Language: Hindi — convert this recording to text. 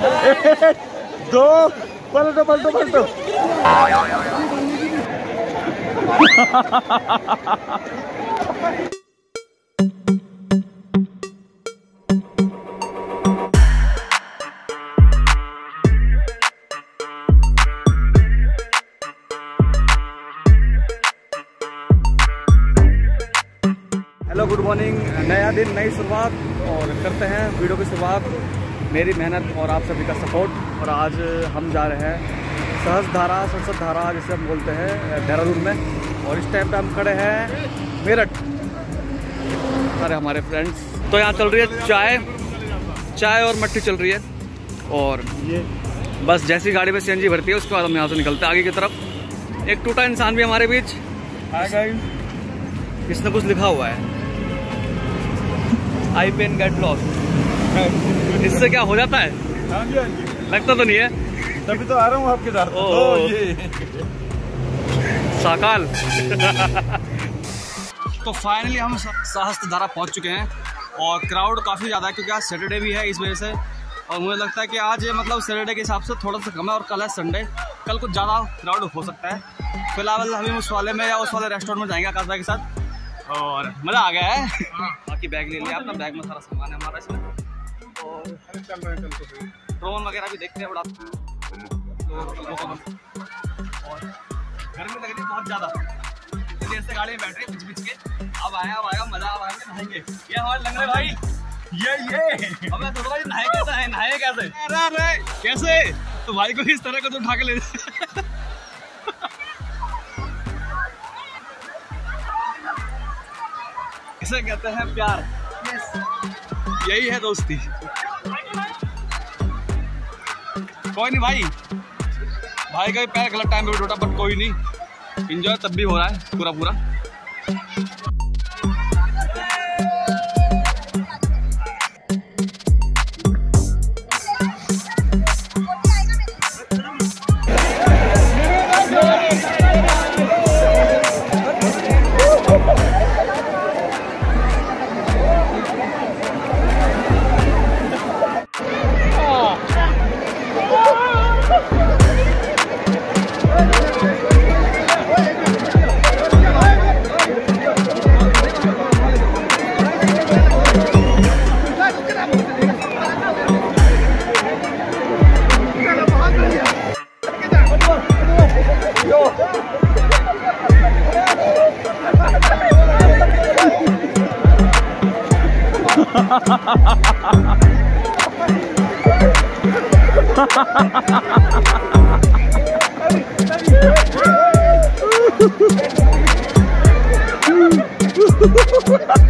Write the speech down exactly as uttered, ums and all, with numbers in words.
दो, पलटो पलटो पलटो। Hello, good morning. नया दिन, नई शुरुआत, और करते हैं वीडियो की शुरुआत मेरी मेहनत और आप सभी का सपोर्ट। और आज हम जा रहे हैं सहस्त्र धारा, संसद धारा जिसे हम बोलते हैं, देहरादून में। और इस टाइम पे हम खड़े हैं मेरठ। सारे हमारे फ्रेंड्स। तो यहाँ चल रही है चाय चाय और मट्टी चल रही है। और ये बस जैसी गाड़ी में सीएनजी भरती है उसके बाद हम यहाँ से निकलते हैं आगे की तरफ। एक टूटा इंसान भी हमारे बीच। इसने कुछ लिखा हुआ है, आई पेन गेट लॉस्ट। इससे क्या हो जाता है? हाँ जी, हाँ जी। लगता तो नहीं है, तभी तो आ रहा हूँ आपके साथ। ओ, ये साकाल। तो फाइनली हम सहस्त्र धारा पहुंच चुके हैं और क्राउड काफ़ी ज़्यादा है क्योंकि आज सैटरडे भी है, इस वजह से। और मुझे लगता है कि आज मतलब सैटरडे के हिसाब से थोड़ा सा कम है और कल है संडे, कल कुछ ज़्यादा क्राउड हो सकता है। फिलहाल हम उस वाले में या उस वाले रेस्टोरेंट में जाएंगे आकाश भाई के साथ। और मज़ा आ गया है। बाकी बैग ले लिया अपना, बैग में सारा सामान है हमारा इसमें। और ड्रोन वगैरह भी देखते हैं बड़ा। और गर्मी लग रही है बहुत ज़्यादा, इसलिए ऐसे गाड़ी में बैठ रहे बिच बिच के। अब आया अब आएगा मज़ा, अब आएंगे नहाएंगे। ये हमारे लंगड़े भाई, ये ये हमें तो भाई नहाए कैसे है, नहाए कैसे? अरे अरे कैसे? तो भाई को इस तरह का तो उठा के ले। इसे कहते हैं प्यार। यही है दोस्ती। कोई नहीं भाई, भाई का भी पैर गलत टाइम पे टूटा, बट कोई नहीं, एंजॉय तब भी हो रहा है पूरा पूरा। Ha ha ha ha!